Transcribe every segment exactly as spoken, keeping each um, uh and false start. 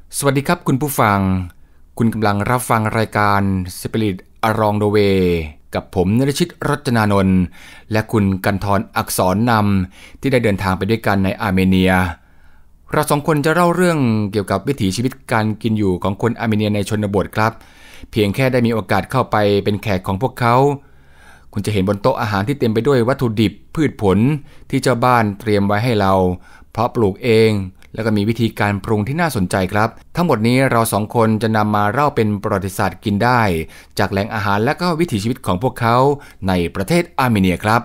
สวัสดีครับคุณผู้ฟังคุณกำลังรับฟังรายการ Spirit Along the Way กับผมนฤชิตรจนานนท์และคุณกันทรอักษรนำที่ได้เดินทางไปด้วยกันในอาร์เมเนียเราสองคนจะเล่าเรื่องเกี่ยวกับวิถีชีวิตการกินอยู่ของคนอาร์เมเนียในชนบทครับเพียงแค่ได้มีโอกาสเข้าไปเป็นแขกของพวกเขาคุณจะเห็นบนโต๊ะอาหารที่เต็มไปด้วยวัตถุดิบพืชผลที่เจ้าบ้านเตรียมไว้ให้เราเพราะปลูกเองแล้วก็มีวิธีการปรุงที่น่าสนใจครับทั้งหมดนี้เราสองคนจะนำมาเล่าเป็นประวัติศาสตร์กินได้จากแหล่งอาหารและก็วิถีชีวิตของพวกเขาในประเทศอาร์เมเนียครับ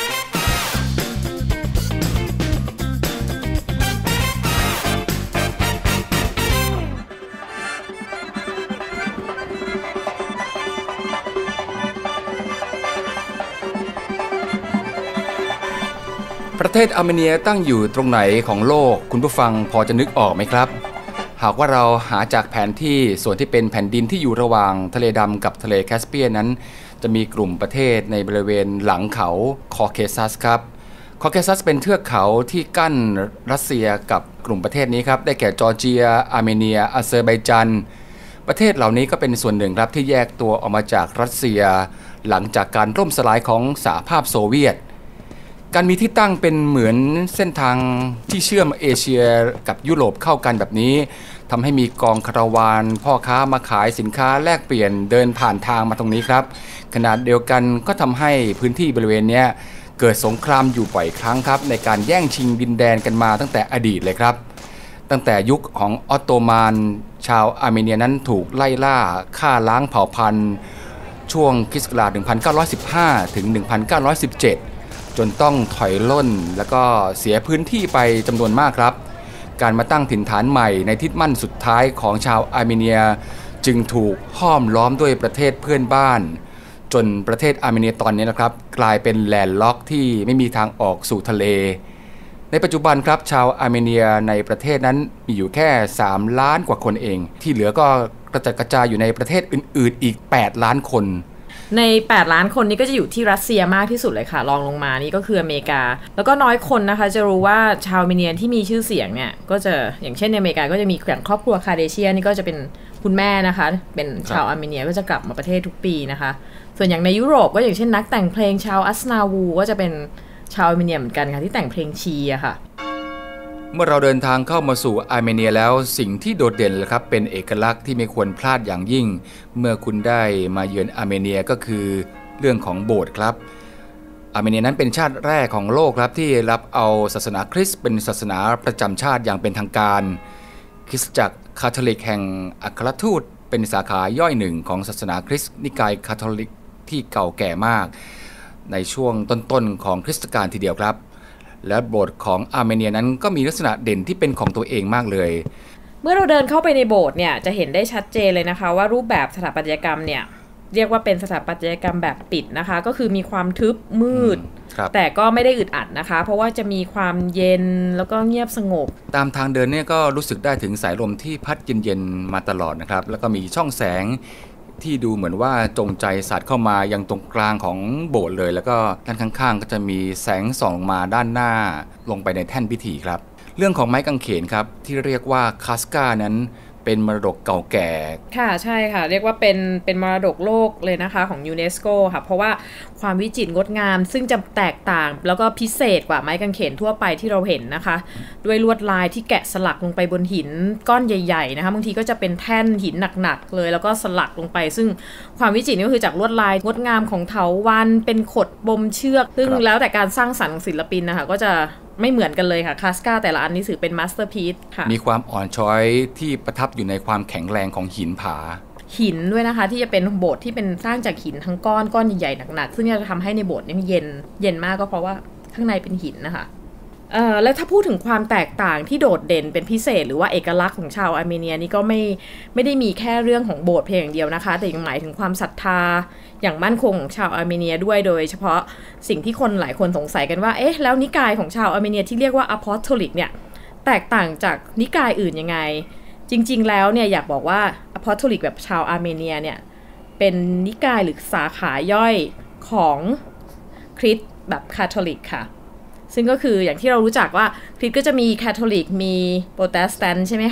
ประเทศอาร์เมเนียตั้งอยู่ตรงไหนของโลกคุณผู้ฟังพอจะนึกออกไหมครับหากว่าเราหาจากแผนที่ส่วนที่เป็นแผ่นดินที่อยู่ระหว่างทะเลดำกับทะเลแคสเปียนนั้นจะมีกลุ่มประเทศในบริเวณหลังเขาคอเคซัสครับคอเคซัสเป็นเทือกเขาที่กั้นรัสเซียกับกลุ่มประเทศนี้ครับได้แก่จอร์เจียอาร์เมเนียอาเซอร์ไบจานประเทศเหล่านี้ก็เป็นส่วนหนึ่งครับที่แยกตัวออกมาจากรัสเซียหลังจากการล่มสลายของสหภาพโซเวียตการมีที่ตั้งเป็นเหมือนเส้นทางที่เชื่อมเอเชียกับยุโรปเข้ากันแบบนี้ทำให้มีกองคาราวานพ่อค้ามาขายสินค้าแลกเปลี่ยนเดินผ่านทางมาตรงนี้ครับขณะเดียวกันก็ทำให้พื้นที่บริเวณนี้เกิดสงครามอยู่บ่อยครั้งครับในการแย่งชิงดินแดนกันมาตั้งแต่อดีตเลยครับตั้งแต่ยุคของออตโตมันชาวอาร์เมเนียนั้นถูกไล่ล่าฆ่าล้างเผ่าพันธุ์ช่วงคริสต์ศักราช หนึ่งพันเก้าร้อยสิบห้า ถึง หนึ่งพันเก้าร้อยสิบเจ็ดจนต้องถอยล่นแล้วก็เสียพื้นที่ไปจำนวนมากครับการมาตั้งถิ่นฐานใหม่ในทิศมั่นสุดท้ายของชาวอาร์เมเนียจึงถูกห้อมล้อมด้วยประเทศเพื่อนบ้านจนประเทศอาร์เมเนียตอนนี้นะครับกลายเป็นแลนด์ล็อกที่ไม่มีทางออกสู่ทะเลในปัจจุบันครับชาวอาร์เมเนียในประเทศนั้นมีอยู่แค่สามล้านกว่าคนเองที่เหลือก็กระจัดกระจายอยู่ในประเทศอื่นๆอีกแปดล้านคนในแปดล้านคนนี้ก็จะอยู่ที่รัสเซียมากที่สุดเลยค่ะรองลงมานี่ก็คืออเมริกาแล้วก็น้อยคนนะคะจะรู้ว่าชาวอาร์เมเนียที่มีชื่อเสียงเนี่ยก็จะอย่างเช่นในอเมริกาก็จะมีอย่างครอบครัวคาเดเชียนี่ก็จะเป็นคุณแม่นะคะเป็นชาวอาร์เมเนียก็จะกลับมาประเทศทุกปีนะคะส่วนอย่างในยุโรปก็อย่างเช่นนักแต่งเพลงชาวอัสนาวูก็จะเป็นชาวอาร์เมเนียเหมือนกันค่ะที่แต่งเพลงชีอะค่ะเมื่อเราเดินทางเข้ามาสู่อาร์เมเนียแล้วสิ่งที่โดดเด่นเลยครับเป็นเอกลักษณ์ที่ไม่ควรพลาดอย่างยิ่งเมื่อคุณได้มาเยือนอาร์เมเนียก็คือเรื่องของโบสถ์ครับอาร์เมเนียนั้นเป็นชาติแรกของโลกครับที่รับเอาศาสนาคริสต์เป็นศาสนาประจำชาติอย่างเป็นทางการคริสตจักรคาทอลิกแห่งอัครทูตเป็นสาขาย่อยหนึ่งของศาสนาคริสต์นิกายคาทอลิกที่เก่าแก่มากในช่วงต้นๆของคริสตกาลทีเดียวครับและโบสถ์ของอาร์เมเนียนั้นก็มีลักษณะเด่นที่เป็นของตัวเองมากเลยเมื่อเราเดินเข้าไปในโบสถ์เนี่ยจะเห็นได้ชัดเจนเลยนะคะว่ารูปแบบสถาปัตยกรรมเนี่ยเรียกว่าเป็นสถาปัตยกรรมแบบปิดนะคะก็คือมีความทึบมืดแต่ก็ไม่ได้อึดอัดนะคะเพราะว่าจะมีความเย็นแล้วก็เงียบสงบตามทางเดินเนี่ยก็รู้สึกได้ถึงสายลมที่พัดเย็นๆมาตลอดนะครับแล้วก็มีช่องแสงที่ดูเหมือนว่าจงใจสาดเข้ามายังตรงกลางของโบสถ์เลยแล้วก็ด้านข้างๆก็จะมีแสงส่องมาด้านหน้าลงไปในแท่นพิธีครับเรื่องของไม้กางเขนครับที่เรียกว่าคาสกานั้นเป็นมรดกเก่าแก่ค่ะใช่ค่ะเรียกว่าเป็นเป็นมรดกโลกเลยนะคะของยูเนสโกค่ะเพราะว่าความวิจิตรงดงามซึ่งจะแตกต่างแล้วก็พิเศษกว่าไม้กางเขนทั่วไปที่เราเห็นนะคะด้วยลวดลายที่แกะสลักลงไปบนหินก้อนใหญ่ๆนะคะบางทีก็จะเป็นแท่นหินหนักๆเลยแล้วก็สลักลงไปซึ่งความวิจิตรนี่ก็คือจากลวดลายงดงามของเถาวัลย์เป็นขดบมเชือกซึ่งแล้วแต่การสร้างสรรค์ของศิลปินนะคะก็จะไม่เหมือนกันเลยค่ะคาสกาแต่ละอันนี้ถือเป็นมาสเตอร์พีซค่ะมีความอ่อนช้อยที่ประทับอยู่ในความแข็งแรงของหินผาหินด้วยนะคะที่จะเป็นโบสถ์ที่เป็นสร้างจากหินทั้งก้อนก้อนใหญ่ๆหนักๆซึ่งจะทำให้ในโบสถ์นี้เย็นเย็นมากก็เพราะว่าข้างในเป็นหินนะคะเอ่อแล้วถ้าพูดถึงความแตกต่างที่โดดเด่นเป็นพิเศษหรือว่าเอกลักษณ์ของชาวอาร์เมเนียนี่ก็ไม่ไม่ได้มีแค่เรื่องของโบสถ์เพียงอย่างเดียวนะคะแต่ยังหมายถึงความศรัทธาอย่างมั่นคงของชาวอาร์เมเนียด้วยโดยเฉพาะสิ่งที่คนหลายคนสงสัยกันว่าเอ๊ะแล้วนิกายของชาวอาร์เมเนียที่เรียกว่าอะพอสโทลิกเนี่ยแตกต่างจากนิกายอื่นยังไงจริงๆแล้วเนี่ยอยากบอกว่าอะพอสโทลิกแบบชาวอาร์เมเนียเนี่ยเป็นนิกายหรือสาขาย่อยของคริสต์แบบคาทอลิกค่ะซึ่งก็คืออย่างที่เรารู้จักว่าคริสต์ก็จะมีคาทอลิกมีโปรเตสแตนต์ใช่ไหมคะ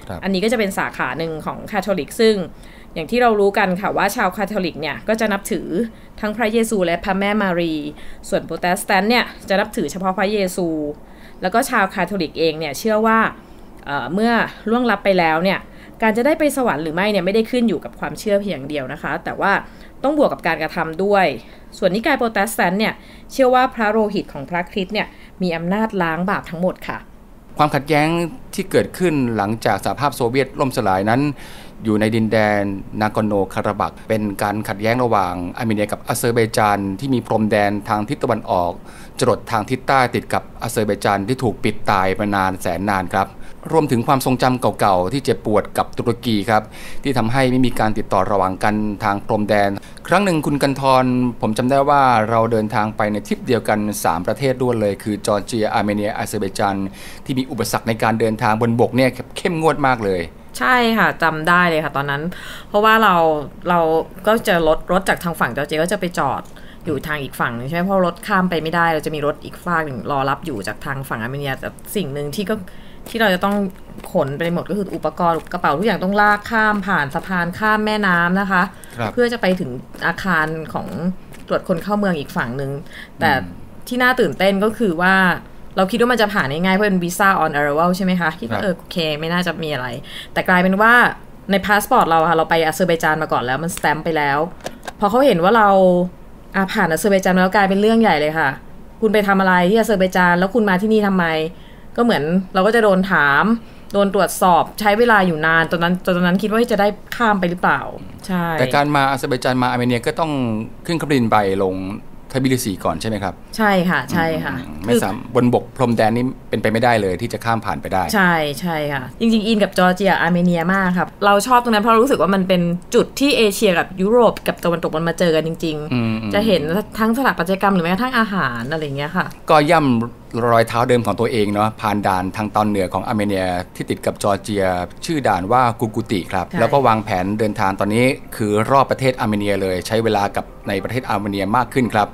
อันนี้ก็จะเป็นสาขาหนึ่งของคาทอลิกซึ่งอย่างที่เรารู้กันค่ะว่าชาวคาทอลิกเนี่ยก็จะนับถือทั้งพระเยซูและพระแม่มารีส่วนโปรเตสแตนต์เนี่ยจะนับถือเฉพาะพระเยซูแล้วก็ชาวคาทอลิกเองเนี่ยเชื่อว่า เอ่อ เมื่อล่วงลับไปแล้วเนี่ยการจะได้ไปสวรรค์หรือไม่เนี่ยไม่ได้ขึ้นอยู่กับความเชื่อเพียงเดียวนะคะแต่ว่าต้องบวกกับการกระทำด้วยส่วนนิกายโปรเตสแตนต์เนี่ยเชื่อว่าพระโลหิตของพระคริสต์เนี่ยมีอำนาจล้างบาปทั้งหมดค่ะความขัดแย้งที่เกิดขึ้นหลังจากสหภาพโซเวียตล่มสลายนั้นอยู่ในดินแดนนากอร์โนคาราบัคเป็นการขัดแย้งระหว่างอาร์เมเนียกับอาเซอร์ไบจานที่มีพรมแดนทางทิศตะวันออกจรดทางทิศใต้ติดกับอาเซอร์ไบจานที่ถูกปิดตายมานานแสนนานครับรวมถึงความทรงจำเก่าๆที่เจ็บปวดกับตุรกีครับที่ทำให้ไม่มีการติดต่อระหว่างกันทางพรมแดนครั้งหนึ่งคุณกันทรผมจำได้ว่าเราเดินทางไปในทริปเดียวกันสามประเทศด้วยเลยคือจอร์เจียอาร์เมเนียอาเซอร์ไบจานที่มีอุปสรรคในการเดินทางบนบกเนี่ยเข้มงวดมากเลยใช่ค่ะจำได้เลยค่ะตอนนั้นเพราะว่าเราเราก็จะรถรถจากทางฝั่งจอร์เจียก็จะไปจอดอยู่ทางอีกฝั่งนึงใช่ไหมเพราะรถข้ามไปไม่ได้เราจะมีรถอีกฝั่งหนึ่งรอรับอยู่จากทางฝั่งอาร์เมเนียแต่สิ่งหนึ่งที่ก็ที่เราจะต้องขนไปหมดก็คืออุปกรณ์กระเป๋าทุกอย่างต้องลากข้ามผ่านสะพานข้ามแม่น้ำนะคะเพื่อจะไปถึงอาคารของตรวจคนเข้าเมืองอีกฝั่งนึงแต่ที่น่าตื่นเต้นก็คือว่าเราคิดว่ามันจะผ่านง่ายๆเพราะเป็นวีซ่า on arrival ใช่ไหมคะคิดว่าเออโอเคไม่น่าจะมีอะไรแต่กลายเป็นว่าในพาสปอร์ตเราค่ะเราไปอาเซอร์ไบจานมาก่อนแล้วมันสแตมป์ไปแล้วพอเขาเห็นว่าเราอาผ่านอาเซอร์ไบจานแล้วกลายเป็นเรื่องใหญ่เลยค่ะคุณไปทำอะไรที่อาเซอร์ไบจานแล้วคุณมาที่นี่ทำไมก็เหมือนเราก็จะโดนถามโดนตรวจสอบใช้เวลาอยู่นานตอนนั้นตอนนั้นคิดว่าจะได้ข้ามไปหรือเปล่าใช่แต่การมาอาเซอร์ไบจานมาอาร์เมเนียก็ต้องขึ้นเครื่องบินไปลงทบิลิซีก่อนใช่ไหมครับใช่ค่ะใช่ค่ะไม่สามบนบกพรมแดนนี่เป็นไปไม่ได้เลยที่จะข้ามผ่านไปได้ใช่ใช่ค่ะจริงๆอินกับจอร์เจียอาร์เมเนียมากครับเราชอบตรงนั้นเพราะรู้สึกว่ามันเป็นจุดที่เอเชียกับยุโรปกับตะวันตกมันมาเจอกันจริงๆจะเห็นทั้งสถาปัตยกรรมหรือแม้กระทั่งอาหารอะไรอย่างเงี้ยค่ะก็ย่ำรอยเท้าเดิมของตัวเองเนาะผ่านด่านทางตอนเหนือของอาร์เมเนียที่ติดกับจอร์เจียชื่อด่านว่ากูกุติครับแล้วก็วางแผนเดินทางตอนนี้คือรอบประเทศอาร์เมเนียเลยใช้เวลากับในประเทศอาร์เมเนียมากขึ้นครับ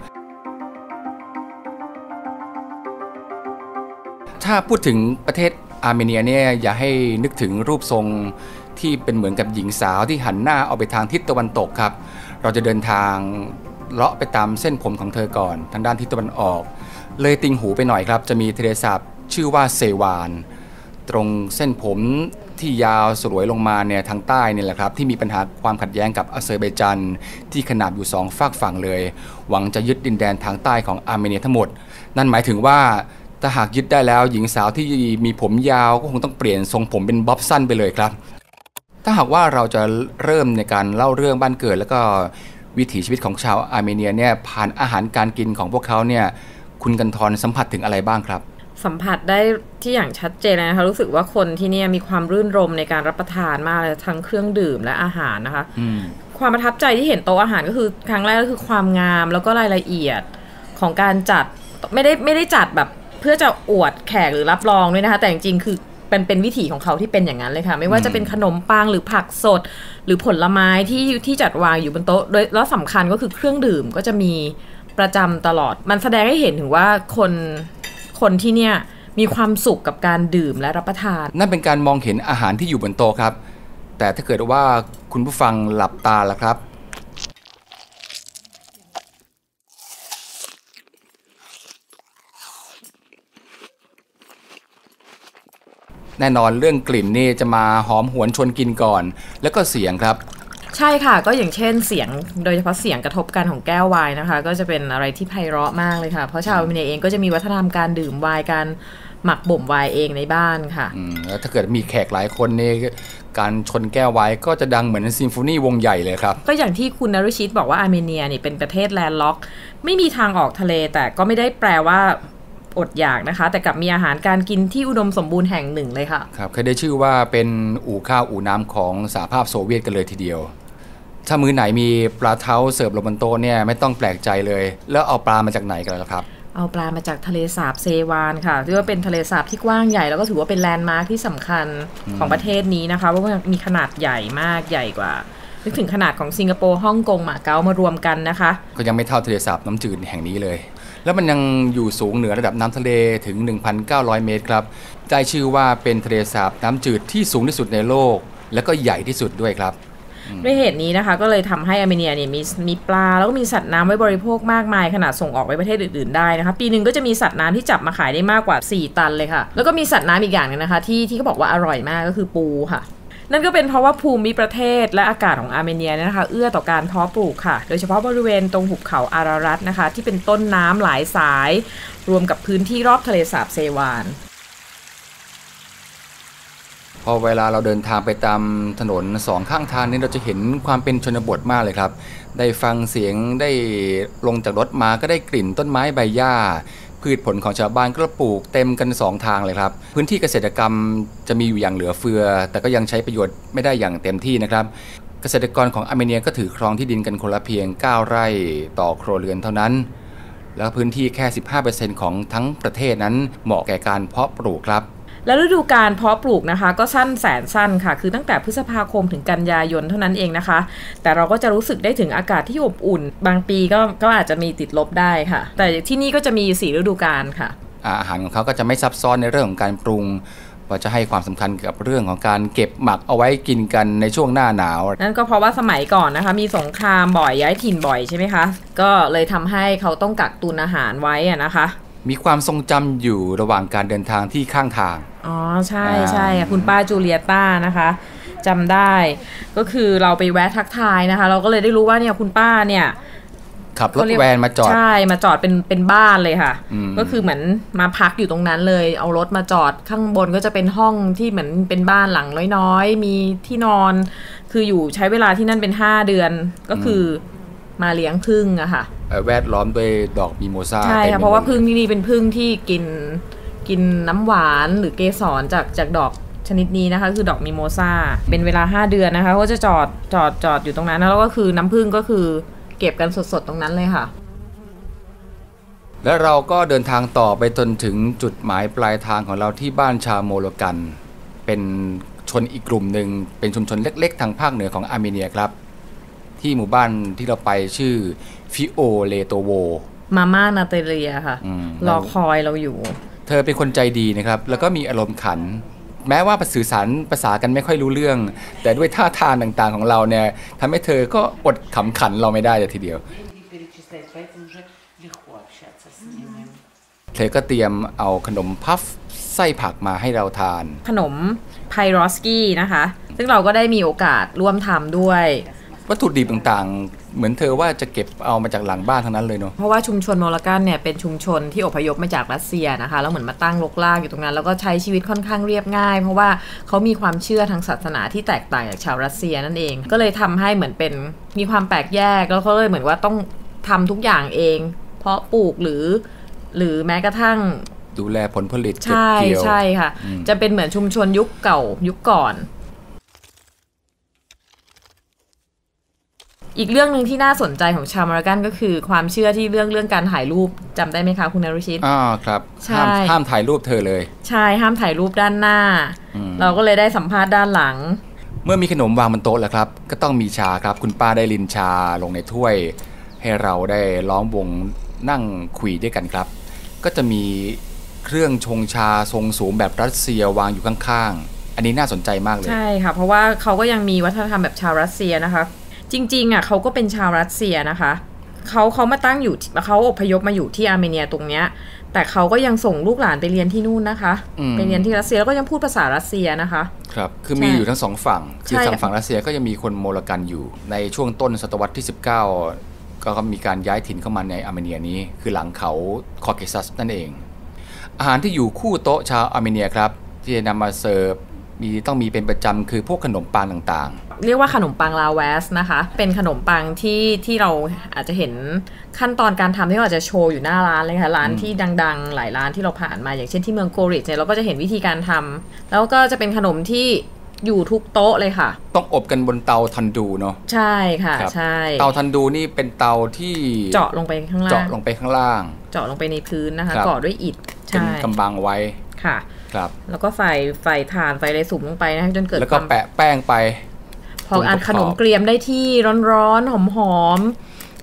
ถ้าพูดถึงประเทศอาร์เมเนียเนี่ยอย่าให้นึกถึงรูปทรงที่เป็นเหมือนกับหญิงสาวที่หันหน้าออกไปทางทิศตะวันตกครับเราจะเดินทางเลาะไปตามเส้นผมของเธอก่อนทางด้านทิศตะวันออกเลยติงหูไปหน่อยครับจะมีทะเลสาบชื่อว่าเซวานตรงเส้นผมที่ยาวสลวยลงมาเนี่ยทางใต้นี่แหละครับที่มีปัญหาความขัดแย้งกับอาเซอร์ไบจานที่ขนาบอยู่สองฝากฝั่งเลยหวังจะยึดดินแดนทางใต้ของอาร์เมเนียทั้งหมดนั่นหมายถึงว่าถ้าหากยึดได้แล้วหญิงสาวที่มีผมยาวก็คงต้องเปลี่ยนทรงผมเป็นบ๊อบสั้นไปเลยครับถ้าหากว่าเราจะเริ่มในการเล่าเรื่องบ้านเกิดแล้วก็วิถีชีวิตของชาวอาร์เมเนียเนี่ยผ่านอาหารการกินของพวกเขาเนี่ยคุณกันทรสัมผัสถึงอะไรบ้างครับสัมผัสได้ที่อย่างชัดเจนเลยนะคะรู้สึกว่าคนที่นี่มีความรื่นรมในการรับประทานมากเลยทั้งเครื่องดื่มและอาหารนะคะความประทับใจที่เห็นโต๊ะอาหารก็คือครั้งแรกก็คือความงามแล้วก็รายละเอียดของการจัดไม่ได้ไม่ได้จัดแบบเพื่อจะอวดแขกหรือรับรองด้วยนะคะแต่จริงๆคือเป็นเป็นวิถีของเขาที่เป็นอย่างนั้นเลยค่ะไม่ว่าจะเป็นขนมปังหรือผักสดหรือผลไม้ที่ที่จัดวางอยู่บนโต๊ะโดยแล้วสำคัญก็คือเครื่องดื่มก็จะมีประจำตลอดมันแสดงให้เห็นถึงว่าคนคนที่เนี่ยมีความสุขกับการดื่มและรับประทานนั่นเป็นการมองเห็นอาหารที่อยู่บนโต๊ะครับแต่ถ้าเกิดว่าคุณผู้ฟังหลับตาล่ะครับแน่นอนเรื่องกลิ่นนี่จะมาหอมหวนชวนกินก่อนแล้วก็เสียงครับใช่ค่ะก็อย่างเช่นเสียงโดยเฉพาะเสียงกระทบกันของแก้วไวน์นะคะก็จะเป็นอะไรที่ไพเราะมากเลยค่ะเพราะชาวอาร์เมเนียเองก็จะมีวัฒนธรรมการดื่มไวน์การหมักบ่มไวน์เองในบ้านค่ะแล้วถ้าเกิดมีแขกหลายคนนี่การชนแก้วไวน์ก็จะดังเหมือนซิมโฟนีวงใหญ่เลยครับก็อย่างที่คุณนฤชิตบอกว่าอาร์เมเนียนี่เป็นประเทศแลนด์ล็อกไม่มีทางออกทะเลแต่ก็ไม่ได้แปลว่าอดอยากนะคะแต่กลับมีอาหารการกินที่อุดมสมบูรณ์แห่งหนึ่งเลยค่ะครับเคยได้ชื่อว่าเป็นอู่ข้าวอู่น้ำของสหภาพโซเวียตกันเลยทีเดียวถ้ามื้อไหนมีปลาเท้าเสิร์ฟลงบนโต๊ะเนี่ยไม่ต้องแปลกใจเลยแล้วเอาปลามาจากไหนกันล่ะครับเอาปลามาจากทะเลสาบเซวานค่ะที่ว่าเป็นทะเลสาบที่กว้างใหญ่แล้วก็ถือว่าเป็นแลนด์มาร์คที่สำคัญของประเทศนี้นะคะเพราะว่ามีขนาดใหญ่มากใหญ่กว่านึกถึงขนาดของสิงคโปร์ฮ่องกงมาเก๊ามารวมกันนะคะก็ยังไม่เท่าทะเลสาบน้ำจืดแห่งนี้เลยแล้วมันยังอยู่สูงเหนือระดับน้ำทะเลถึง หนึ่งพันเก้าร้อย เมตรครับได้ชื่อว่าเป็นทะเลสาบน้ำจืดที่สูงที่สุดในโลกและก็ใหญ่ที่สุดด้วยครับด้วยเหตุนี้นะคะก็เลยทำให้อาร์เมเนียเนี่ยมีมีปลาแล้วก็มีสัตว์น้ำไว้บริโภคมากมายขนาดส่งออกไปประเทศอื่นๆได้นะคะปีนึงก็จะมีสัตว์น้ำที่จับมาขายได้มากกว่าสี่ตันเลยค่ะแล้วก็มีสัตว์น้ำอีกอย่างนึงนะคะที่ที่เขาบอกว่าอร่อยมากก็คือปูค่ะนั่นก็เป็นเพราะว่าภูมิประเทศและอากาศของอาร์เมเนียนะคะเอื้อต่อการเพาะปลูกค่ะโดยเฉพาะบริเวณตรงหุบเขาอารารัตนะคะที่เป็นต้นน้ำหลายสายรวมกับพื้นที่รอบทะเลสาบเซวานพอเวลาเราเดินทางไปตามถนนสองข้างทางนี้เราจะเห็นความเป็นชนบทมากเลยครับได้ฟังเสียงได้ลงจากรถมาก็ได้กลิ่นต้นไม้ใบหญ้าพืชผลของชาวบ้านก็ปลูกเต็มกันสองทางเลยครับพื้นที่เกษตรกรรมจะมีอยู่อย่างเหลือเฟือแต่ก็ยังใช้ประโยชน์ไม่ได้อย่างเต็มที่นะครับเกษตรกรของอาร์เมเนียก็ถือครองที่ดินกันคนละเพียงเก้าไร่ต่อครัวเรือนเท่านั้นแล้วพื้นที่แค่ สิบห้าเปอร์เซ็นต์ ของทั้งประเทศนั้นเหมาะแก่การเพาะปลูกครับแล้วฤดูการเพาะปลูกนะคะก็สั้นแสนสั้นค่ะคือตั้งแต่พฤษภาคมถึงกันยายนเท่านั้นเองนะคะแต่เราก็จะรู้สึกได้ถึงอากาศที่อบอุ่นบางปีก็ก็อาจจะมีติดลบได้ค่ะแต่ที่นี่ก็จะมีสี่ฤดูกาลค่ะอาหารของเขาก็จะไม่ซับซ้อนในเรื่องของการปรุงว่าจะให้ความสำคัญกับเรื่องของการเก็บหมักเอาไว้กินกันในช่วงหน้าหนาวนั่นก็เพราะว่าสมัยก่อนนะคะมีสงครามบ่อยย้ายถิ่นบ่อยใช่ไหมคะก็เลยทำให้เขาต้องกักตุนอาหารไว้อะนะคะมีความทรงจำอยู่ระหว่างการเดินทางที่ข้างทางอ๋อใช่ใช่คุณป้าจูเลียต้านะคะจำได้ก็คือเราไปแวะทักทายนะคะเราก็เลยได้รู้ว่าเนี่ยคุณป้าเนี่ยขับรถแวนมาจอดใช่มาจอดเป็นเป็นบ้านเลยค่ะก็คือเหมือนมาพักอยู่ตรงนั้นเลยเอารถมาจอดข้างบนก็จะเป็นห้องที่เหมือนเป็นบ้านหลังน้อยๆมีที่นอนคืออยู่ใช้เวลาที่นั่นเป็นห้าเดือนก็คือมาเลี้ยงผึ้งอะค่ะแวดล้อมด้วยดอกมิโมซาใช่ค่ะเพราะว่าผึ้งที่นี่เป็นผึ้งที่กินกินน้ำหวานหรือเกสรจากจากดอกชนิดนี้นะคะคือดอกมิโมซาเป็นเวลาห้าเดือนนะคะก็จะจอดจอดจอดอยู่ตรงนั้นแล้วก็คือน้ำผึ้งก็คือเก็บกันสดๆตรงนั้นเลยค่ะแล้วเราก็เดินทางต่อไปจนถึงจุดหมายปลายทางของเราที่บ้านชาวโมโลกันเป็นชนอีกกลุ่มหนึ่งเป็นชุมชนเล็กๆทางภาคเหนือของอาร์เมเนียครับที่หมู่บ้านที่เราไปชื่อฟิโอเลโตโวมาม่านาเตเลียค่ะรอคอยเราอยู่เธอเป็นคนใจดีนะครับแล้วก็มีอารมณ์ขันแม้ว่าสื่อสารภาษากันไม่ค่อยรู้เรื่องแต่ด้วยท่าทางต่างๆของเราเนี่ยทำให้เธอก็อดขำขันเราไม่ได้เลยทีเดียวเธอก็เตรียมเอาขนมพัฟไส้ผักมาให้เราทานขนมไพรอสกี้นะคะซึ่งเราก็ได้มีโอกาสร่วมทำด้วยวัตถุดิบต่างๆเหมือนเธอว่าจะเก็บเอามาจากหลังบ้านทั้งนั้นเลยเนาะเพราะว่าชุมชนโมลกันเนี่ยเป็นชุมชนที่อพยพมาจากรัสเซียนะคะแล้วเหมือนมาตั้งรกรากอยู่ตรงนั้นแล้วก็ใช้ชีวิตค่อนข้างเรียบง่ายเพราะว่าเขามีความเชื่อทางศาสนาที่แตกต่างจากชาวรัสเซียนั่นเองก็เลยทำให้เหมือนเป็นมีความแปลกแยกแล้วเขาเลยเหมือนว่าต้องทำทุกอย่างเองเพราะปลูกหรือหรือแม้กระทั่งดูแลผลผลิตเก็บเกี่ยวใช่ค่ะจะเป็นเหมือนชุมชนยุคเก่ายุคก่อนอีกเรื่องนึงที่น่าสนใจของชาวมารากันก็คือความเชื่อที่เรื่องเรื่องการถ่ายรูปจำได้ไหมคะคุณนรุชิตอ่าครับห้ามห้ามถ่ายรูปเธอเลยใช่ห้ามถ่ายรูปด้านหน้าเราก็เลยได้สัมภาษณ์ด้านหลังเมื่อมีขนมวางบนโต๊ะแล้วครับก็ต้องมีชาครับคุณป้าได้ลินชาลงในถ้วยให้เราได้ล้อมวงนั่งคุยด้วยกันครับก็จะมีเครื่องชงชาทรงสูงแบบรัสเซียวางอยู่ข้างๆอันนี้น่าสนใจมากเลยใช่ค่ะเพราะว่าเขาก็ยังมีวัฒนธรรมแบบชาวรัสเซียนะคะจริงๆอ่ะเขาก็เป็นชาวรัสเซียนะคะเขาเขามาตั้งอยู่เขาอพยพมาอยู่ที่อาร์เมเนียตรงเนี้ยแต่เขาก็ยังส่งลูกหลานไปเรียนที่นู่นนะคะไปเรียนที่รัสเซียแล้วก็ยังพูดภาษารัสเซียนะคะครับคือมีอยู่ทั้งสองฝั่งคือทางฝั่งรัสเซียก็ยังมีคนโมลกันอยู่ในช่วงต้นศตวรรษที่สิบเก้าก็มีการย้ายถิ่นเข้ามาในอาร์เมเนียนี้คือหลังเขาคอเคซัสนั่นเองอาหารที่อยู่คู่โต๊ะชาวอาร์เมเนียครับที่จะนำมาเสิร์ฟมีต้องมีเป็นประจำคือพวกขนมปังต่างๆเรียกว่าขนมปังลาเวสนะคะเป็นขนมปังที่ที่เราอาจจะเห็นขั้นตอนการทำที่เราอาจจะโชว์อยู่หน้าร้านเลยค่ะร้านที่ดังๆหลายร้านที่เราผ่านมาอย่างเช่นที่เมืองโกริชเนี่ยเราก็จะเห็นวิธีการทำแล้วก็จะเป็นขนมที่อยู่ทุกโต๊ะเลยค่ะต้องอบกันบนเตาทันดูเนาะใช่ค่ะใช่เตาทันดูนี่เป็นเตาที่เจาะลงไปข้างล่างเจาะลงไปข้างล่างเจาะลงไปในพื้นนะคะก่อด้วยอิฐเป็นกำบังไว้ค่ะครับแล้วก็ใส่ใส่ถ่านใส่อะไรสุ่มลงไปนะจนเกิดแล้วก็แปะแป้งไปพออันขนมเกรียมได้ที่ร้อนๆหอมๆ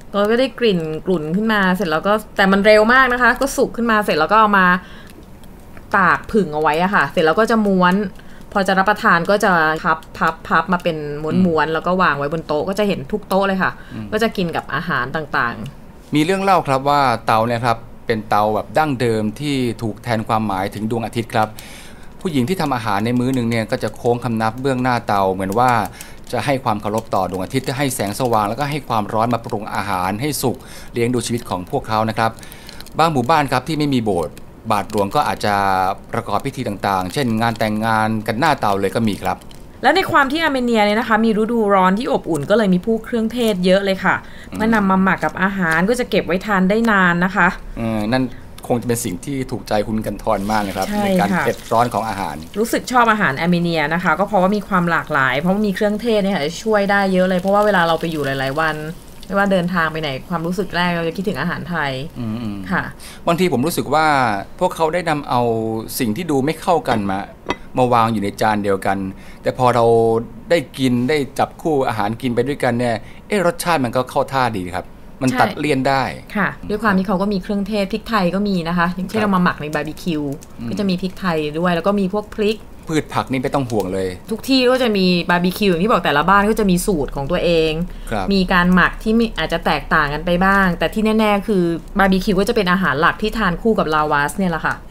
ก็ได้กลิ่นกลุ่นขึ้นมาเสร็จแล้วก็แต่มันเร็วมากนะคะก็สุกขึ้นมาเสร็จแล้วก็เอามาตากผึ่งเอาไว้อะค่ะเสร็จแล้วก็จะม้วนพอจะรับประทานก็จะพับพับพับมาเป็นม้วนๆแล้วก็วางไว้บนโต๊ะก็จะเห็นทุกโต๊ะเลยค่ะก็จะกินกับอาหารต่างๆมีเรื่องเล่าครับว่าเตาเนี่ยครับเป็นเตาแบบดั้งเดิมที่ถูกแทนความหมายถึงดวงอาทิตย์ครับผู้หญิงที่ทำอาหารในมื้อหนึ่งเนี่ยก็จะโค้งคำนับเบื้องหน้าเตาเหมือนว่าจะให้ความเคารพต่อดวงอาทิตย์ที่ให้แสงสว่างแล้วก็ให้ความร้อนมาปรุงอาหารให้สุกเลี้ยงดูชีวิตของพวกเขานะครับบางหมู่บ้านครับที่ไม่มีโบสถ์บาทหลวงก็อาจจะประกอบพิธีต่างๆเช่นงานแต่งงานกันหน้าเตาเลยก็มีครับแล้วในความที่อาร์เมเนียเนี่ยนะคะมีฤดูร้อนที่อบอุ่นก็เลยมีพวกเครื่องเทศเยอะเลยค่ะเมื่อนำมาหมักกับอาหารก็จะเก็บไว้ทานได้นานนะคะอืมนั่นคงจะเป็นสิ่งที่ถูกใจคุณกันทรมากนะครับ ใ, ในการเผ็ดร้อนของอาหารรู้สึกชอบอาหารอาร์เมเนียนะคะก็เพราะว่ามีความหลากหลายเพราะมีเครื่องเทศเนี่ยค่ะช่วยได้เยอะเลยเพราะว่าเวลาเราไปอยู่หลายๆวันไม่ว่าเดินทางไปไหนความรู้สึกแรกเราจะคิดถึงอาหารไทยค่ะบางทีผมรู้สึกว่าพวกเขาได้นำเอาสิ่งที่ดูไม่เข้ากันมามาวางอยู่ในจานเดียวกันแต่พอเราได้กินได้จับคู่อาหารกินไปด้วยกันเนี่ยเออรสชาติมันก็เข้าท่าดีครับมันตัดเลี่ยนได้ค่ะด้วยความที่เขาก็มีเครื่องเทศพริกไทยก็มีนะคะอย่างเช่นเรามาหมักในบาร์บีคิวก็จะมีพริกไทยด้วยแล้วก็มีพวกพริกพืชผักนี่ไม่ต้องห่วงเลยทุกที่ก็จะมีบาร์บีคิวอย่างที่บอกแต่ละบ้านก็จะมีสูตรของตัวเองมีการหมักที่อาจจะแตกต่างกันไปบ้างแต่ที่แน่ๆคือบาร์บีคิวก็จะเป็นอาหารหลักที่ทานคู่กับลาวาสเนี่ยแหละค่ะ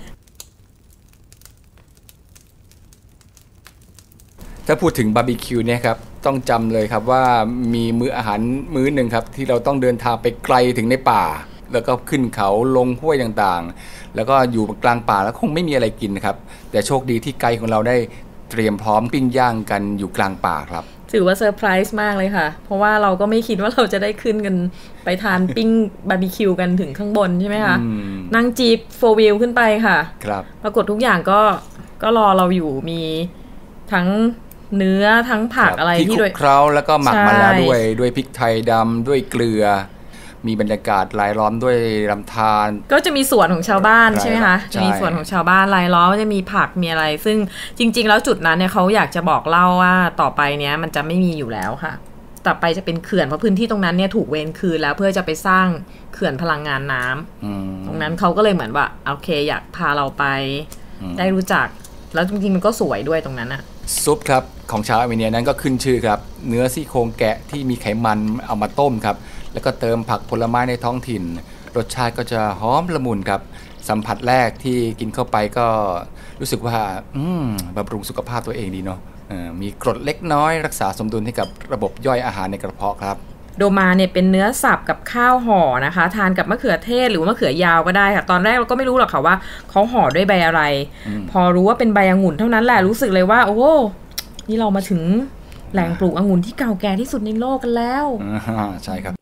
ถ้าพูดถึงบาร์บีคิวเนี่ยครับต้องจำเลยครับว่ามีมื้ออาหารมื้อหนึ่งครับที่เราต้องเดินทางไปไกลถึงในป่าแล้วก็ขึ้นเขาลงห้วยต่างๆแล้วก็อยู่กลางป่าแล้วคงไม่มีอะไรกินครับแต่โชคดีที่ไกด์ของเราได้เตรียมพร้อมปิ้งย่างกันอยู่กลางป่าครับถือว่าเซอร์ไพรส์มากเลยค่ะเพราะว่าเราก็ไม่คิดว่าเราจะได้ขึ้นกันไปทานปิ้งบาร์บีคิวกันถึงข้างบนใช่ไหมคะนั่งจีปโฟร์วิลขึ้นไปค่ะครับปรากฏทุกอย่างก็ก็รอเราอยู่มีทั้งเนื้อทั้งผักอะไรที่คลุกเคล้าแล้วก็หมักมาแล้วด้วยด้วยพริกไทยดำด้วยเกลือมีบรรยากาศรายล้อมด้วยลำธารก็จะมีสวนของชาวบ้านใช่ไหมคะจะมีสวนของชาวบ้านรายล้อมจะมีผักมีอะไรซึ่งจริงๆแล้วจุดนั้นเนี่ยเขาอยากจะบอกเล่าว่าต่อไปเนี้ยมันจะไม่มีอยู่แล้วค่ะต่อไปจะเป็นเขื่อนเพราะพื้นที่ตรงนั้นเนี่ยถูกเวรคืนแล้วเพื่อจะไปสร้างเขื่อนพลังงานน้ำตรงนั้นเขาก็เลยเหมือนว่าโอเคอยากพาเราไปได้รู้จักแล้วจริงๆมันก็สวยด้วยตรงนั้นอะซุปครับของชาวอาร์เมเนียนั้นก็ขึ้นชื่อครับเนื้อซี่โครงแกะที่มีไขมันเอามาต้มครับแล้วก็เติมผักผลไม้ในท้องถิ่นรสชาติก็จะหอมละมุนครับสัมผัสแรกที่กินเข้าไปก็รู้สึกว่าอืมบำรุงสุขภาพตัวเองดีเนาะมีกรดเล็กน้อยรักษาสมดุลให้กับระบบย่อยอาหารในกระเพาะครับโดมาเนี่ยเป็นเนื้อสับกับข้าวห่อนะคะทานกับมะเขือเทศหรือมะเขือยาวก็ได้ค่ะตอนแรกเราก็ไม่รู้หรอกค่ะว่าเขาห่อด้วยใบอะไรพอรู้ว่าเป็นใบองุ่นเท่านั้นแหละรู้สึกเลยว่าโอ้โหนี่เรามาถึงแหล่งปลูกองุ่นที่เก่าแก่ที่สุดในโลกกันแล้วใช่ครับ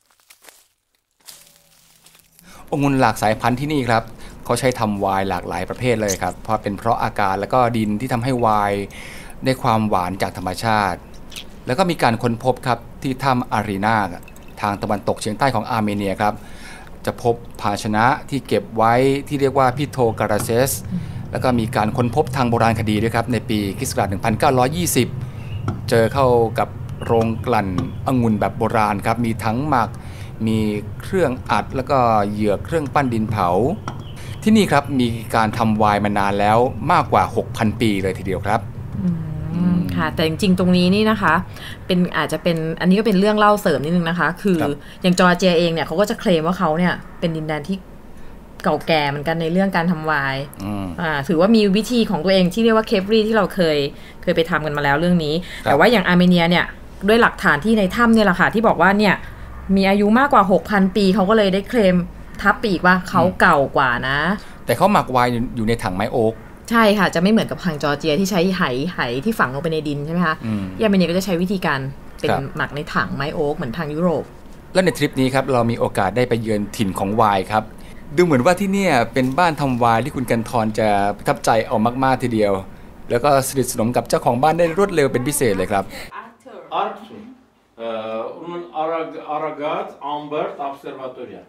องุ่นหลากสายพันธุ์ที่นี่ครับเขาใช้ทำไวน์หลากหลายประเภทเลยครับเพราะเป็นเพราะอากาศแล้วก็ดินที่ทำให้ไวน์ได้ความหวานจากธรรมชาติแล้วก็มีการค้นพบครับที่ถ้ำอารีนาทางตะวันตกเฉียงใต้ของอาร์เมเนียครับจะพบภาชนะที่เก็บไว้ที่เรียกว่าพิโทการาเซสแล้วก็มีการค้นพบทางโบราณคดีด้วยครับในปีค.ศ. หนึ่งพันเก้าร้อยยี่สิบเจอเข้ากับโรงกลั่นองุ่นแบบโบราณครับมีทั้งหมักมีเครื่องอัดแล้วก็เหยือกเครื่องปั้นดินเผาที่นี่ครับมีการทำไวน์มานานแล้วมากกว่า หกพัน ปีเลยทีเดียวครับค่ะแต่จริงๆตรงนี้นี่นะคะเป็นอาจจะเป็นอันนี้ก็เป็นเรื่องเล่าเสริมนิดนึงนะคะคืออย่างจอร์เจียเองเนี่ยเขาก็จะเคลมว่าเขาเนี่ยเป็นดินแดนที่เก่าแก่เหมือนกันในเรื่องการทำไวน์อ่าถือว่ามีวิธีของตัวเองที่เรียกว่าเคฟรีที่เราเคยเคยไปทำกันมาแล้วเรื่องนี้แต่ว่าอย่างอาร์เมเนียเนี่ยด้วยหลักฐานที่ในถ้ำเนี่ยแหละค่ะที่บอกว่าเนี่ยมีอายุมากกว่า หกพัน ปีเขาก็เลยได้เคลมทับปีกว่าเขาเก่ากว่านะแต่เขาหมักไวน์อยู่ในถังไม้โอ๊กใช่ค่ะจะไม่เหมือนกับทางจอร์เจียที่ใช้ไหไหที่ฝังลงไปในดินใช่ไหมคะอาร์เมเนียก็จะใช้วิธีการเป็นหมักในถังไม้โอ๊กเหมือนทางยุโรปและในทริปนี้ครับเรามีโอกาสได้ไปเยือนถิ่นของไวน์ครับดูเหมือนว่าที่นี่เป็นบ้านทำไวน์ที่คุณกันทรจะประทับใจเอามากๆทีเดียวแล้วก็สนิทสนมกับเจ้าของบ้านได้รวดเร็วเป็นพิเศษเลยครับ Onun Aragaz Ambert Observatoria.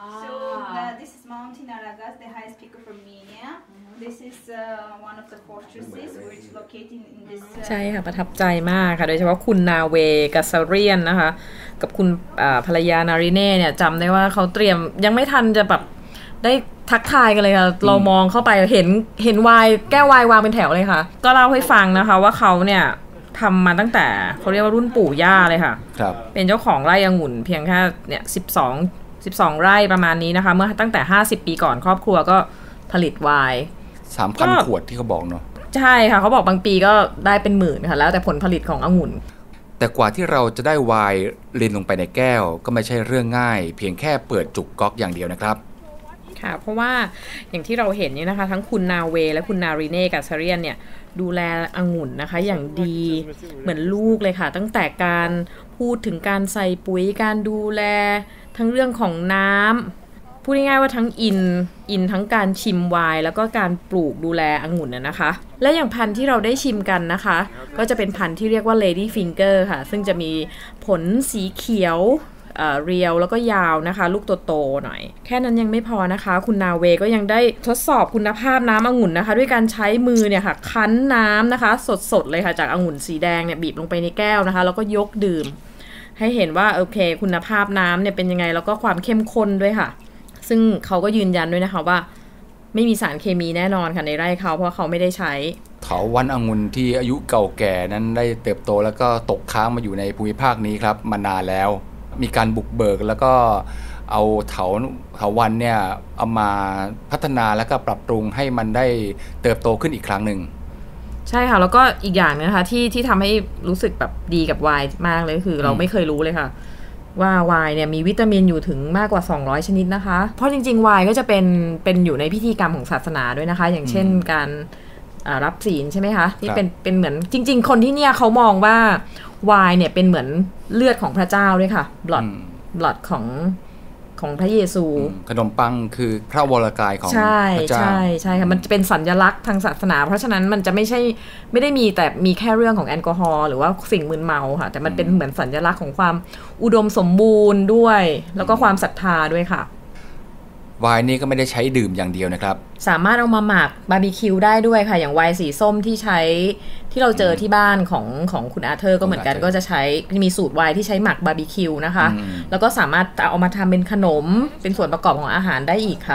So uh, this is Mountain Aragas, the highest peak of Armenia. This is uh, one of the fortresses which is located in this. ใช่ค่ะประทับใจมากค่ะโดยเฉพาะคุณนาเวกัสเรียนนะคะกับคุณภรรยานาริเน่เนี่ยจำได้ว่าเขาเตรียมยังไม่ทันจะแบบได้ทักทายกันเลยค่ะเรามองเข้าไปเห็นเห็นไวน์แก้วไวน์วางเป็นแถวเลยค่ะก็เล่าให้ฟังนะคะว่าเขาเนี่ยทำมาตั้งแต่เขาเรียกว่ารุ่นปู่ย่าเลยค่ะครับเป็นเจ้าของไร่องุ่นเพียงแค่เนี่ยสิบสองสิบสองไร่ประมาณนี้นะคะเมื่อตั้งแต่ห้าสิบปีก่อนครอบครัวก็ผลิตไวน์สามพัน ขวดที่เขาบอกเนาะใช่ค่ะเขาบอกบางปีก็ได้เป็นหมื่นค่ะแล้วแต่ผลผลิตขององุ่นแต่กว่าที่เราจะได้ไวน์รินลงไปในแก้วก็ไม่ใช่เรื่องง่ายเพียงแค่เปิดจุกก๊อกอย่างเดียวนะครับค่ะเพราะว่าอย่างที่เราเห็นนี่นะคะทั้งคุณนาเวและคุณนาริเน่กัสเรียนเนี่ยดูแลองุ่นนะคะอย่างดีเหมือนลูกเลยค่ะตั้งแต่การพูดถึงการใส่ปุ๋ยการดูแลทั้งเรื่องของน้ำพูดง่ายๆว่าทั้งอินอินทั้งการชิมไวน์แล้วก็การปลูกดูแลองุ่นนะคะและอย่างพันธุ์ที่เราได้ชิมกันนะคะก็จะเป็นพันธุ์ที่เรียกว่า Lady Finger ค่ะซึ่งจะมีผลสีเขียวเอ่อเรียวแล้วก็ยาวนะคะลูกโตๆหน่อยแค่นั้นยังไม่พอนะคะคุณนาเวก็ยังได้ทดสอบคุณภาพน้ำองุ่นนะคะด้วยการใช้มือเนี่ยค่ะคั้นน้ำนะคะสดๆเลยค่ะจากองุ่นสีแดงเนี่ยบีบลงไปในแก้วนะคะแล้วก็ยกดื่มให้เห็นว่าโอเคคุณภาพน้ำเนี่ยเป็นยังไงแล้วก็ความเข้มข้นด้วยค่ะซึ่งเขาก็ยืนยันด้วยนะคะว่าไม่มีสารเคมีแน่นอนค่ะในไร่เขาเพราะเขาไม่ได้ใช้เถาวัลย์องุ่นที่อายุเก่าแก่นั้นได้เติบโตแล้วก็ตกค้างมาอยู่ในภูมิภาคนี้ครับมานานแล้วมีการบุกเบิกแล้วก็เอาเถาเถาวัลย์เนี่ยเอามาพัฒนาแล้วก็ปรับปรุงให้มันได้เติบโตขึ้นอีกครั้งหนึ่งใช่ค่ะแล้วก็อีกอย่างนะคะที่ที่ทำให้รู้สึกแบบดีกับไวน์มากเลยคือเราไม่เคยรู้เลยค่ะว่าไวน์เนี่ยมีวิตามินอยู่ถึงมากกว่าสองร้อยชนิดนะคะเพราะจริงๆไวน์ก็จะเป็นเป็นอยู่ในพิธีกรรมของศาสนาด้วยนะคะอย่างเช่นการรับศีลใช่ไหมคะที่เป็นเป็นเหมือนจริงๆคนที่เนี่ยเขามองว่าไวน์เนี่ยเป็นเหมือนเลือดของพระเจ้าด้วยค่ะ blood blood ของของพระเยซูขนมปังคือพระวรกายของพระเจ้าใช่ใช่ค่ะมันจะเป็นสัญลักษณ์ทางศาสนาเพราะฉะนั้นมันจะไม่ใช่ไม่ได้มีแต่มีแค่เรื่องของแอลกอฮอล์หรือว่าสิ่งมึนเมาค่ะแต่มันเป็นเหมือนสัญลักษณ์ของความอุดมสมบูรณ์ด้วยแล้วก็ความศรัทธาด้วยค่ะไวน์นี่ก็ไม่ได้ใช้ดื่มอย่างเดียวนะครับสามารถเอามาหมักบาร์บีคิวได้ด้วยค่ะอย่างไวน์สีส้มที่ใช้ที่เราเจอที่บ้านของของคุณอาเธอร์ก็เหมือนกันก็จะใช้มีสูตรไวน์ที่ใช้หมักบาร์บีคิวนะคะแล้วก็สามารถเอามาทำเป็นขนมเป็นส่วนประกอบของอาหารได้อีกค่ะ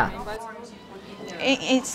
It's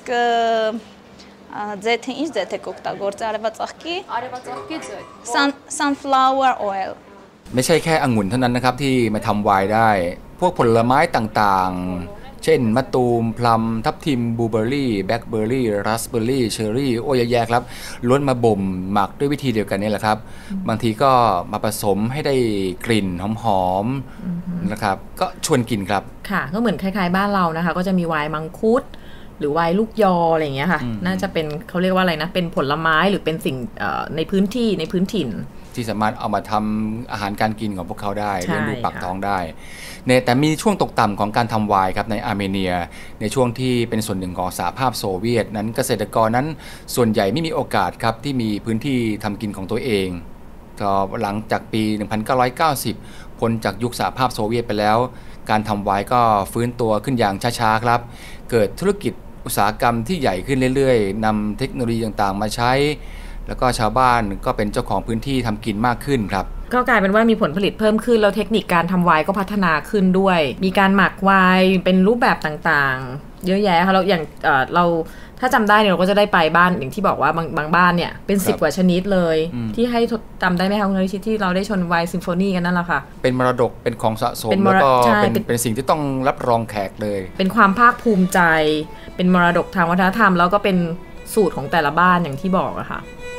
ձեթը ինչ ձեթ եք օգտագործել արևածաղկի արևածաղկի ձեթ sunflower oil ไม่ใช่แค่องุ่นเท่านั้นนะครับที่มาทำไวน์ได้พวกผลไม้ต่างๆเช่นมะตูมพลัมทับทิมบลูเบอร์รี่แบล็คเบอร์รี่ราสเบอร์รี่เชอร์รี่โอ้ยแยะครับล้วนมาบ่มหมักด้วยวิธีเดียวกันนี่แหละครับบางทีก็มาผสมให้ได้กลิ่นหอมๆนะครับก็ชวนกินครับค่ะก็เหมือนคล้ายๆบ้านเรานะคะก็จะมีไวน์มังคุดหรือไวน์ลูกยออะไรอย่างเงี้ยค่ะน่าจะเป็นเขาเรียกว่าอะไรนะเป็นผลไม้หรือเป็นสิ่งในพื้นที่ในพื้นถิ่นที่สามารถเอามาทำอาหารการกินของพวกเขาได้เลี้ยงดูปากท้องได้แต่มีช่วงตกต่ำของการทำไวน์ครับในอาร์เมเนียในช่วงที่เป็นส่วนหนึ่งของสหภาพโซเวียตนั้นเกษตรกรนั้นส่วนใหญ่ไม่มีโอกาสครับที่มีพื้นที่ทำกินของตัวเองก็หลังจากปีหนึ่งพันเก้าร้อยเก้าสิบพ้นจากยุคสหภาพโซเวียตไปแล้วการทำไวน์ก็ฟื้นตัวขึ้นอย่างช้าๆครับเกิดธุรกิจอุตสาหกรรมที่ใหญ่ขึ้นเรื่อยๆนำเทคโนโลยีต่างๆมาใช้แล้วก็ชาวบ้านก็เป็นเจ้าของพื้นที่ทำกินมากขึ้นครับก็กลายเป็นว่ามีผลผลิตเพิ่มขึ้นแล้วเทคนิคการทำไวน์ก็พัฒนาขึ้นด้วยมีการหมักไวน์เป็นรูปแบบต่างๆเยอะแยะค่ะเราอย่างเอ่อเราถ้าจำได้เนี่ยเราก็จะได้ไปบ้านอย่างที่บอกว่าบางบางบ้านเนี่ยเป็นสิบกว่าชนิดเลยที่ให้จำได้ไหมคะคุณนฤชิตที่เราได้ชนไวน์ซิมโฟนีกันนั่นแหละค่ะเป็นมรดกเป็นของสะสมแล้วก็เป็นเป็นสิ่งที่ต้องรับรองแขกเลยเป็นความภาคภูมิใจเป็นมรดกทางวัฒนธรรมแล้วก็เป็นสูตรของแต่ละบ้านอย่างที่บอกอะค่ะ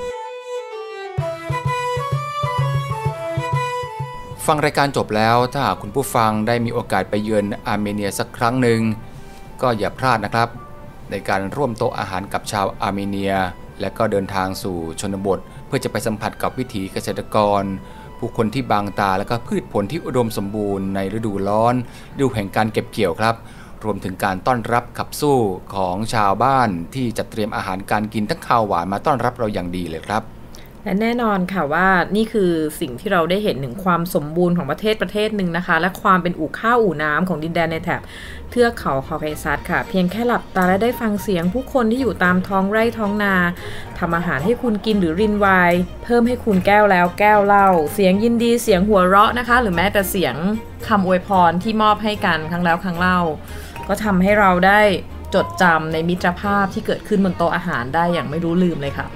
ฟังรายการจบแล้วถ้าหากคุณผู้ฟังได้มีโอกาสไปเยือนอาร์เมเนียสักครั้งหนึ่งก็อย่าพลาดนะครับในการร่วมโต๊ะอาหารกับชาวอาร์เมเนียและก็เดินทางสู่ชนบทเพื่อจะไปสัมผัสกับวิถีเกษตรกรผู้คนที่บางตาและก็พืชผลที่อุดมสมบูรณ์ในฤดูร้อนฤดูแห่งการเก็บเกี่ยวครับรวมถึงการต้อนรับขับสู้ของชาวบ้านที่จัดเตรียมอาหารการกินทั้งข้าวหวานมาต้อนรับเราอย่างดีเลยครับและแน่นอนค่ะว่านี่คือสิ่งที่เราได้เห็นถึงความสมบูรณ์ของประเทศประเทศหนึ่งนะคะและความเป็นอู่ข้าวอู่น้ำของดินแดนในแถบเทือกเขาคอเคซัสค่ะเพียงแค่หลับตาและได้ฟังเสียงผู้คนที่อยู่ตามท้องไร่ท้องนาทำอาหารให้คุณกินหรือรินไวน์เพิ่มให้คุณแก้วแล้วแก้วเหล้าเสียงยินดีเสียงหัวเราะนะคะหรือแม้แต่เสียงคำอวยพรที่มอบให้กันครั้งแล้วครั้งเล่าก็ทำให้เราได้จดจำในมิตรภาพที่เกิดขึ้นบนโต๊ะอาหารได้อย่างไม่รู้ลืมเลยค่ะ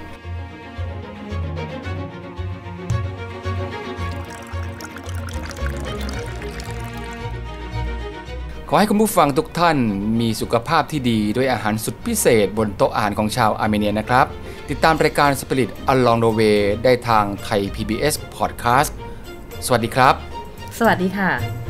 ขอให้คุณผู้ฟังทุกท่านมีสุขภาพที่ดีด้วยอาหารสุดพิเศษบนโต๊ะอาหารของชาวอาร์เมเนียนะครับติดตามรายการ Spirit Along the Way ได้ทางไทย พี บี เอส Podcast สวัสดีครับสวัสดีค่ะ